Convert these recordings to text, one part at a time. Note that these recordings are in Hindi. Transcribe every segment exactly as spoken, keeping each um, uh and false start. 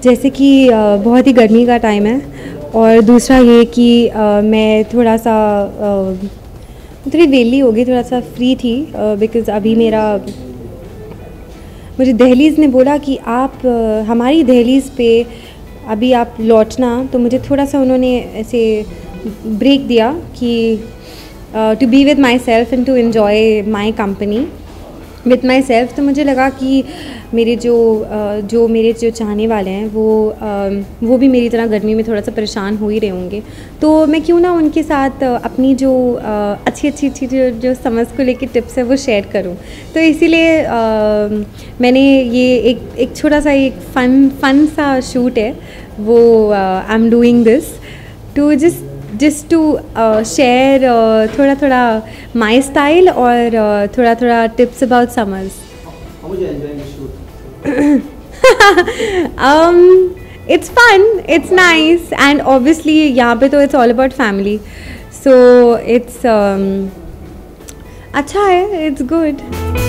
जैसे कि बहुत ही गर्मी का टाइम है और दूसरा ये कि मैं थोड़ा सा थोड़ी वेली हो गई, थोड़ा सा फ्री थी बिकॉज़ अभी मेरा मुझे दहलीज़ ने बोला कि आप हमारी दहलीज़ पे अभी आप लौटना, तो मुझे थोड़ा सा उन्होंने ऐसे ब्रेक दिया कि to be with myself and to enjoy my company with myself. तो मुझे लगा कि मेरे जो जो मेरे जो चाहने वाले हैं वो वो भी मेरी तरह गर्मी में थोड़ा सा परेशान हो ही रहे होंगे, तो मैं क्यों ना उनके साथ अपनी जो अच्छी अच्छी अच्छी जो जो समझ को लेके टिप्स है वो शेयर करूं। तो इसीलिए मैंने ये एक एक छोटा सा एक फ़न फ़न सा शूट है वो I am doing this to just just to share थोड़ा थोड़ा माई स्टाइल और uh, थोड़ा थोड़ा tips about summers. How was you enjoying the shoot? um, it's fun, it's nice, and obviously यहाँ पे तो it's all about family, so it's um, अच्छा है, it's good.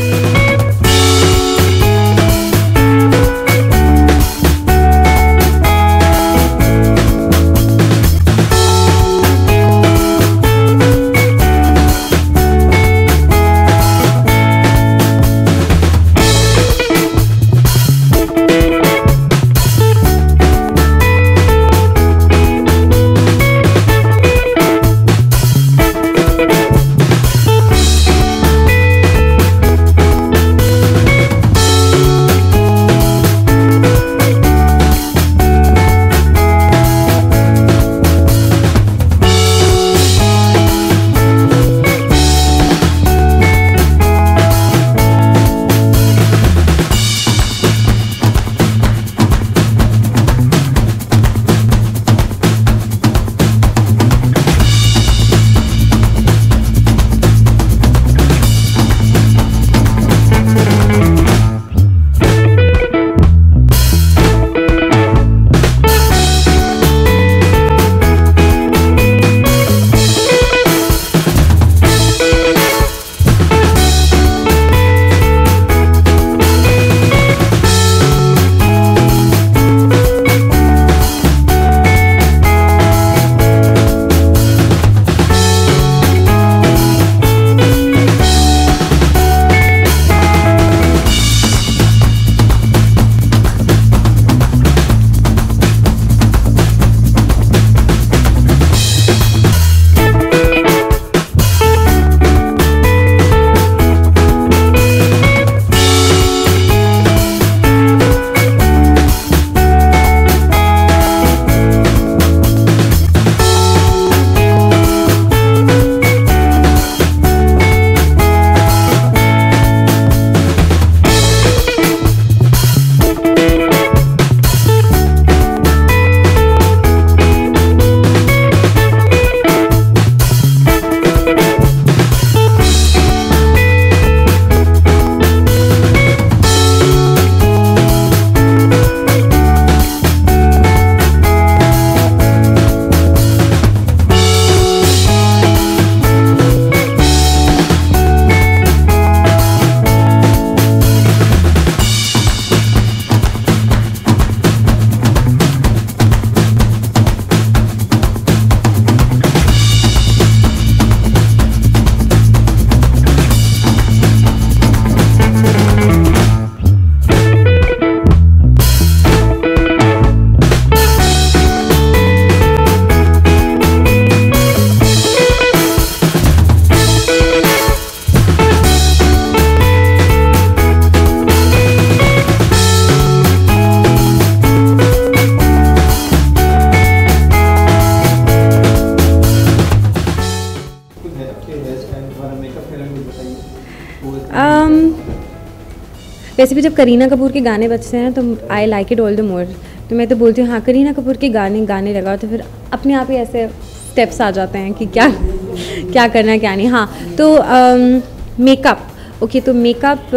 um, वैसे भी जब करीना कपूर के गाने बजते हैं तो I like it all the more, तो मैं तो बोलती हूँ हाँ करीना कपूर के गाने गाने लगाओ, तो फिर अपने आप ही ऐसे स्टेप्स आ जाते हैं कि क्या क्या करना है क्या नहीं। हाँ तो मेकअप um, ओके okay, तो makeup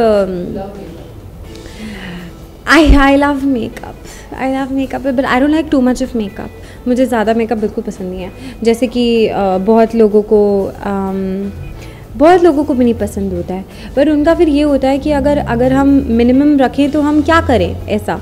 I I love makeup I love makeup but I don't like too much of makeup. मुझे ज़्यादा मेकअप बिल्कुल पसंद नहीं है। जैसे कि uh, बहुत लोगों को um, बहुत लोगों को भी नहीं पसंद होता है, पर उनका फिर ये होता है कि अगर अगर हम मिनिमम रखें तो हम क्या करें ऐसा।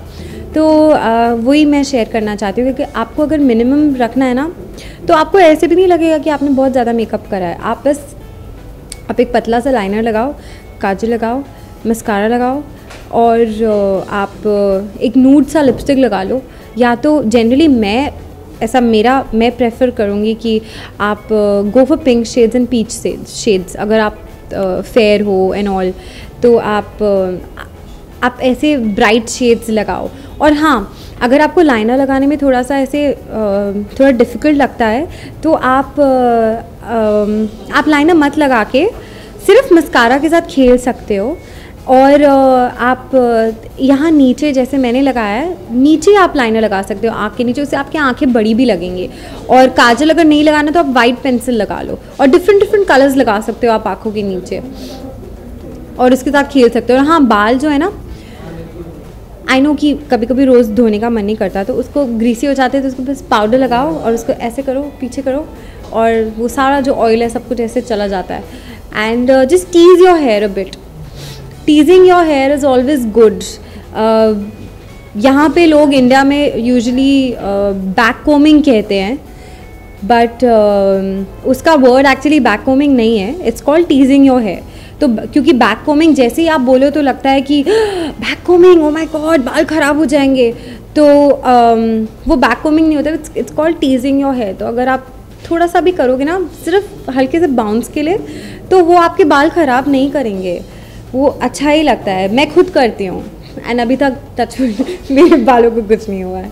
तो uh, वही मैं शेयर करना चाहती हूँ, क्योंकि आपको अगर मिनिमम रखना है ना, तो आपको ऐसे भी नहीं लगेगा कि आपने बहुत ज़्यादा मेकअप करा है। आप बस आप एक पतला सा लाइनर लगाओ, काजल लगाओ, मस्कारा लगाओ, और आप एक नूड सा लिपस्टिक लगा लो। या तो जनरली मैं ऐसा मेरा मैं प्रेफर करूँगी कि आप go for pink shades and peach shades. अगर आप फेयर हो एंड ऑल, तो आप uh, आप ऐसे ब्राइट शेड्स लगाओ। और हाँ, अगर आपको लाइनर लगाने में थोड़ा सा ऐसे uh, थोड़ा डिफ़िकल्ट लगता है, तो आप uh, uh, आप लाइनर मत लगा के सिर्फ मस्कारा के साथ खेल सकते हो। और आप यहाँ नीचे जैसे मैंने लगाया है, नीचे आप लाइनर लगा सकते हो आँख के नीचे, उससे आपकी आंखें बड़ी भी लगेंगी। और काजल अगर नहीं लगाना तो आप वाइट पेंसिल लगा लो, और डिफरेंट डिफरेंट कलर्स लगा सकते हो आप आँखों के नीचे, और उसके साथ खेल सकते हो। और हाँ, बाल जो है ना, आई नो कि कभी कभी रोज़ धोने का मन नहीं करता, तो उसको ग्रीसी हो जाते हैं तो उसको बस पाउडर लगाओ और उसको ऐसे करो, पीछे करो, और वो सारा जो ऑयल है सब कुछ ऐसे चला जाता है। And just tease your hair a bit. Teasing your hair is always good. यहाँ पे लोग इंडिया में यूजुअली बैक कोमिंग कहते हैं, बट uh, उसका वर्ड एक्चुअली बैक कोमिंग नहीं है, it's called teasing your hair. तो क्योंकि बैक कोमिंग जैसे ही आप बोलो तो लगता है कि backcombing, oh my god, बाल ख़राब हो जाएंगे, तो um, वो बैक कोमिंग नहीं होता, it's it's called teasing your hair. तो अगर आप थोड़ा सा भी करोगे ना, सिर्फ हल्के से बाउंस के लिए, तो वो आपके बाल ख़राब नहीं करेंगे, वो अच्छा ही लगता है। मैं खुद करती हूँ एंड अभी तक टच मेरे बालों को कुछ नहीं हुआ है।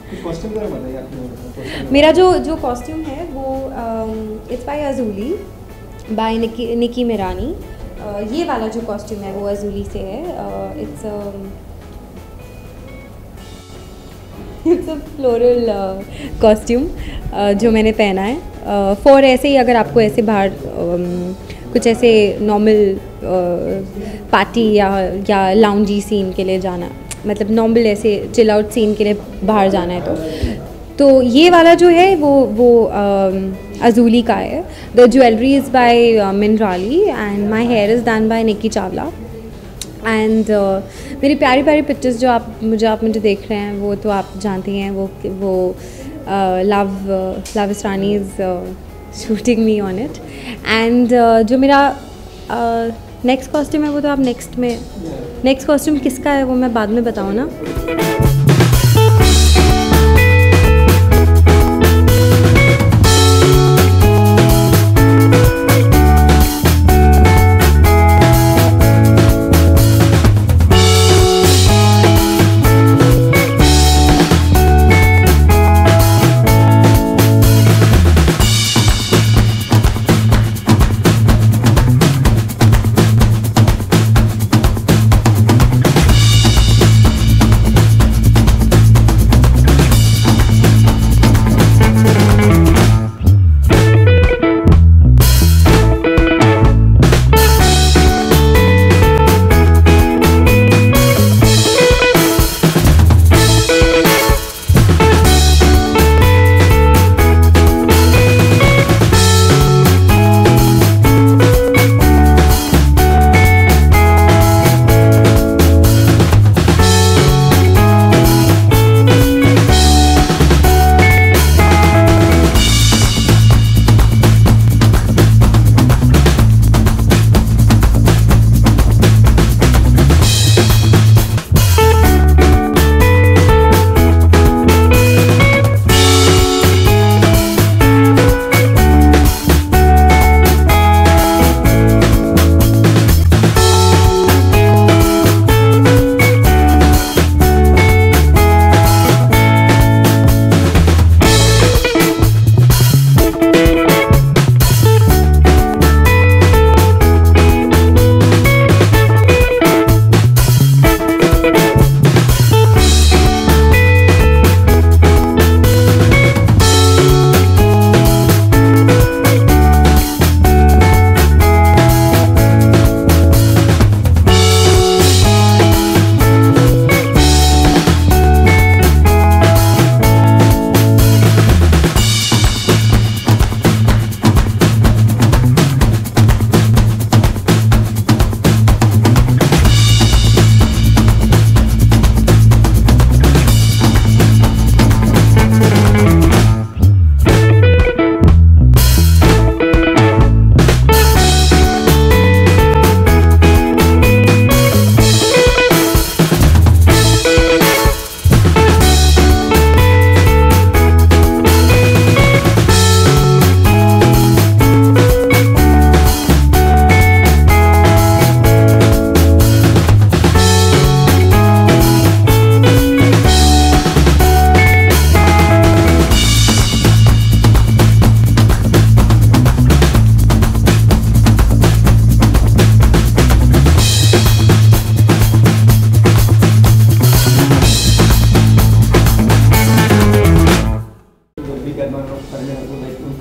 मेरा जो जो कॉस्ट्यूम है वो इट्स बाय अजूली, बाय निकी निकी मेरानी। uh, ये वाला जो कॉस्ट्यूम है वो अजूली से है। It's it's a floral costume जो मैंने पहना है फॉर uh, ऐसे ही अगर आपको ऐसे बाहर um, कुछ ऐसे नॉर्मल पार्टी या या लाउंजी सीन के लिए जाना, मतलब नॉर्मल ऐसे चिल आउट सीन के लिए बाहर जाना है, तो तो ये वाला जो है वो वो अजूली का है। The jewellery is by Minerali and my hair is done by Nikki Chawla. And मेरी प्यारी प्यारी पिक्चर्स जो आप मुझे आप मुझे देख रहे हैं वो तो आप जानती हैं, वो वो Luv Luv Israni is shooting me on it. And जो मेरा नेक्स्ट uh, कॉस्ट्यूम है वो तो आप नेक्स्ट में नेक्स्ट कॉस्ट्यूम किसका है वो मैं बाद में बताऊँ ना।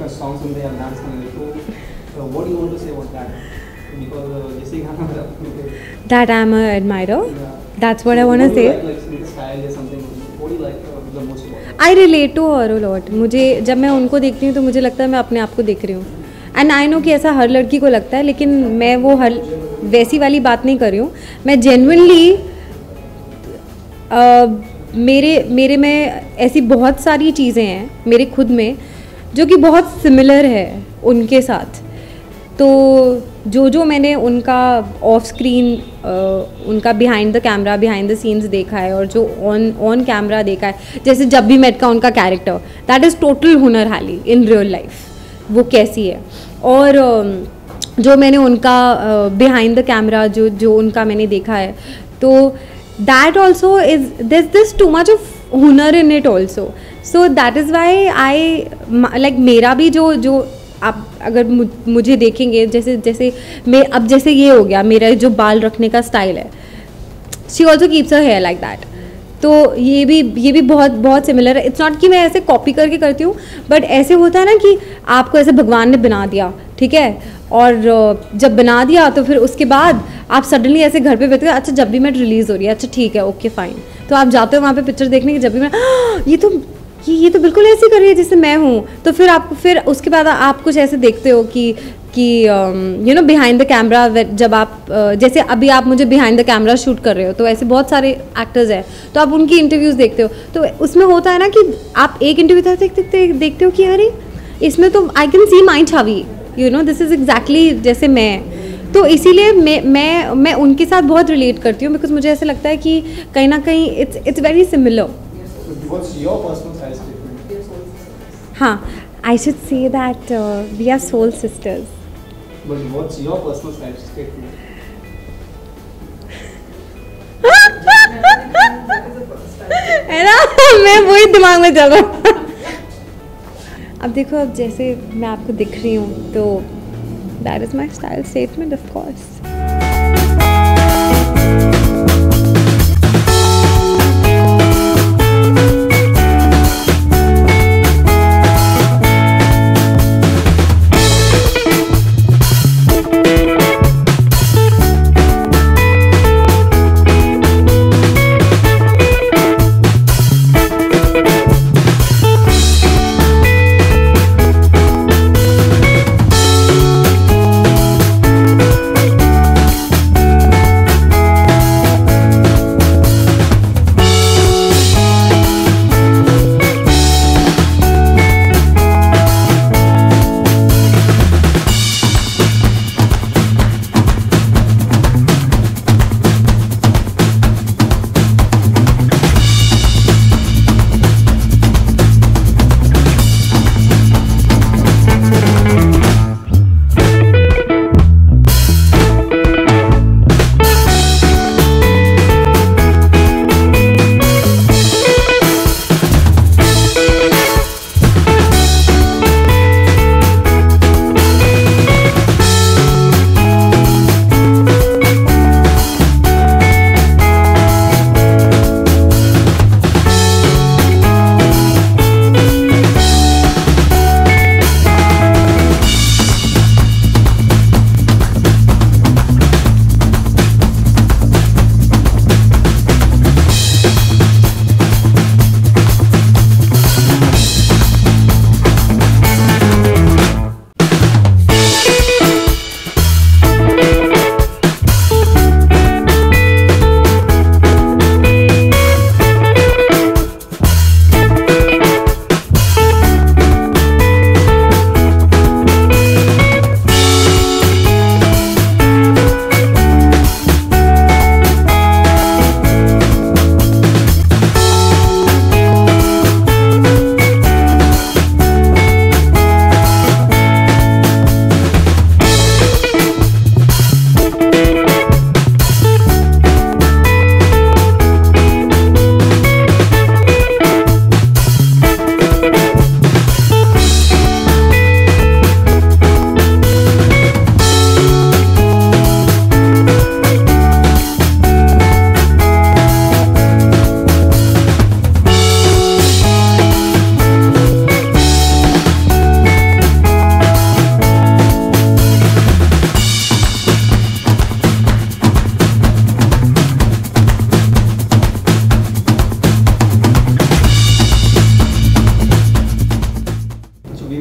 का सॉन्ग सुनते हैं डांस करने तो what do you want to say about that because जैसे गाना मेरा That I'm a admirer. That's what I want to say. like like style or something what do you like uh, the most about it? I relate to her a lot. मुझे जब मैं उनको देखती हूँ तो मुझे लगता है मैं अपने आप को देख रही हूँ. एंड आई नो कि ऐसा हर लड़की को लगता है, लेकिन मैं वो हर वैसी वाली बात नहीं कर रही हूँ. मैं जेन्युइनली मेरे मेरे में ऐसी बहुत सारी चीज़ें हैं मेरे खुद में जो कि बहुत सिमिलर है उनके साथ. तो जो जो मैंने उनका ऑफ स्क्रीन उनका behind the camera behind the scenes देखा है और जो ऑन ऑन कैमरा देखा है, जैसे जब भी मेट का उनका कैरेक्टर, दैट इज़ टोटल हुनर हाली इन रियल लाइफ. वो कैसी है. और uh, जो मैंने उनका बिहाइंड द कैमरा जो जो उनका मैंने देखा है, तो that also is this this too much of हुनर in it also. So that is why I like मेरा भी जो जो आप अगर मुझे देखेंगे, जैसे जैसे मैं अब जैसे ये हो गया मेरा जो बाल रखने का स्टाइल है, she also keeps her hair like that. तो ये भी ये भी बहुत बहुत सिमिलर है. इट्स नॉट कि मैं ऐसे कॉपी करके करती हूँ, बट ऐसे होता है ना कि आपको ऐसे भगवान ने बना दिया, ठीक है, और जब बना दिया तो फिर उसके बाद आप सडनली ऐसे घर पे बैठते हो, अच्छा जब भी मैं रिलीज़ हो रही है, अच्छा ठीक है, ओके फाइन. तो आप जाते हो वहाँ पे पिक्चर देखने की, जब भी मैं ये तो ये ये तो बिल्कुल ऐसी कर रही है जैसे मैं हूँ. तो फिर आपको फिर उसके बाद आप कुछ ऐसे देखते हो कि कि you know behind the camera, जब आप uh, जैसे अभी आप मुझे बिहाइंड द कैमरा शूट कर रहे हो, तो ऐसे बहुत सारे एक्टर्स हैं, तो आप उनकी इंटरव्यूज़ देखते हो, तो उसमें होता है ना कि आप एक इंटरव्यू देखते देखते देखते हो कि अरे इसमें तो आई कैन सी माई छवि, you know this is exactly जैसे मैं. तो इसीलिए मैं मैं मैं उनके साथ बहुत रिलेट करती हूँ, बिकॉज मुझे ऐसा लगता है कि कहीं ना कहीं it's it's very similar. What's your personal style statement? हाँ, I should say that uh, we are soul sisters. But what's your personal style statement? है ना, मैं वही दिमाग में चल रहा. अब देखो, अब जैसे मैं आपको दिख रही हूँ, तो that is my style statement, of course.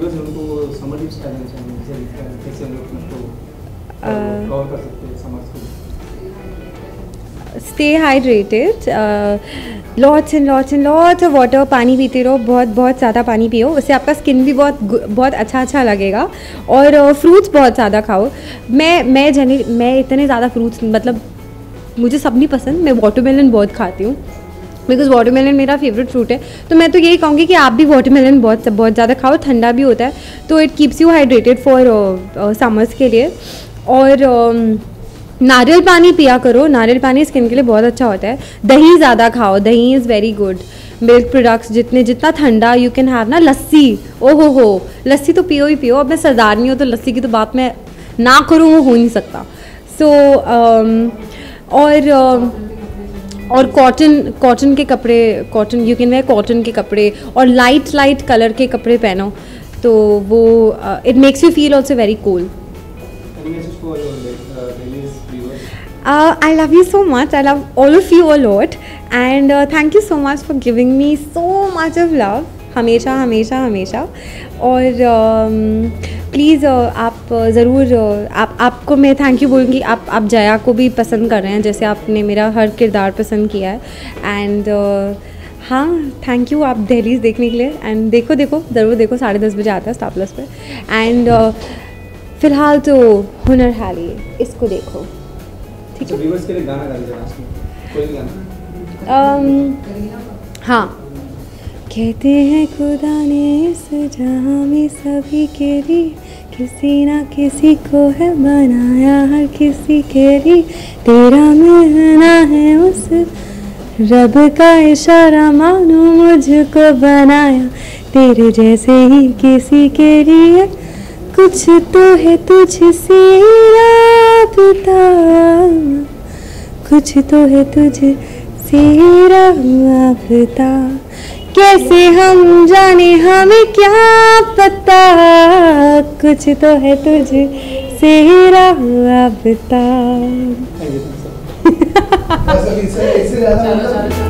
Viewers उनको समर टिप्स क्या देना चाहेंगे, जैसे कैसे हम लोग उसको कवर कर सकते हैं समर्स को? Stay hydrated, lots and lots and lots of water, पानी पीते रहो, बहुत बहुत ज़्यादा पानी पियो, उससे आपका स्किन भी बहुत बहुत अच्छा अच्छा लगेगा। और फ्रूट्स uh, बहुत ज़्यादा खाओ। मैं मैं जनी मैं इतने ज़्यादा फ्रूट्स, मतलब मुझे सब नहीं पसंद, मैं वाटरमेलन बहुत खाती हूँ, बिकॉज वाटरमेलन मेरा फेवरेट फ्रूट है। तो मैं तो यही कहूँगी कि आप भी वाटरमेलन बहुत बहुत ज़्यादा खाओ, ठंडा भी होता है, तो it keeps you hydrated for summers के लिए। और uh, नारियल पानी पिया करो, नारियल पानी स्किन के लिए बहुत अच्छा होता है। दही ज़्यादा खाओ, दही is very good. Milk products जितने जितना ठंडा यू कैन हैव ना। लस्सी, ओ हो हो लस्सी तो पियो ही पियो। अब मैं सरदारनी हूँ तो लस्सी की तो बात मैं ना करूँ वो हो नहीं सकता। सो so, um, और uh, और कॉटन कॉटन के कपड़े, cotton you can wear cotton के कपड़े, और लाइट लाइट कलर के कपड़े पहनो, तो वो it makes you feel also very cool. Uh, I love you so much. I love all of you a lot, and uh, thank you so much for giving me so much of love. हमेशा हमेशा हमेशा। और प्लीज़ uh, uh, आप ज़रूर uh, आप आपको मैं थैंक यू बोलूँगी। आप आप जया को भी पसंद कर रहे हैं जैसे आपने मेरा हर किरदार पसंद किया है। एंड uh, हाँ, थैंक यू आप दहलीज देखने के लिए। एंड देखो देखो ज़रूर देखो, साढ़े दस बजे आता है स्टार प्लस पे। एंड uh, फ़िलहाल तो हुनर हाली, इसको देखो, ठीक है? व्यूअर्स के लिए गाना गा दीजिए लास्ट में, कोई गाना। um, हाँ, कहते हैं खुदा ने इस जहाँ में सभी के लिए किसी ना किसी को है बनाया, हर किसी के लिए तेरा मिलना है उस रब का इशारा, मानो मुझको बनाया तेरे जैसे ही किसी के लिए। कुछ तो है तुझसे राबता, कुछ तो है तुझसे राबता, कैसे हम जाने हमें क्या पता, कुछ तो है तुझसे राबता। Thank you.